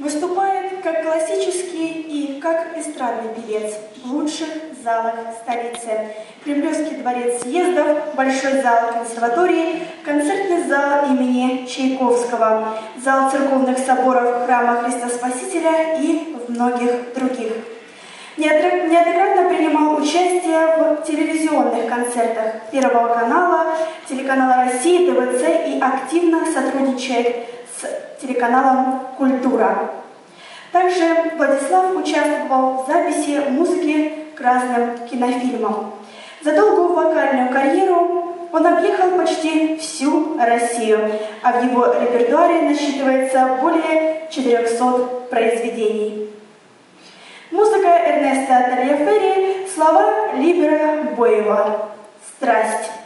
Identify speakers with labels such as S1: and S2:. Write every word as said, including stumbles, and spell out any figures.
S1: Выступает как классический и как эстрадный певец в лучших залах столицы. Кремлевский дворец съездов, Большой зал консерватории, концертный зал имени Чайковского, зал церковных соборов Храма Христа Спасителя и в многих других. Неоднократно принимал участие в телевизионных концертах Первого канала, телеканала России, тэ вэ цэ и активно сотрудничает с телеканалом «Культура». Также Владислав участвовал в записи музыки к разным кинофильмам. За долгую вокальную карьеру он объехал почти всю Россию, а в его репертуаре насчитывается более четырёхсот произведений. Музыка Эрнеста Тальяферри, слова Либера Боева. «Страсть».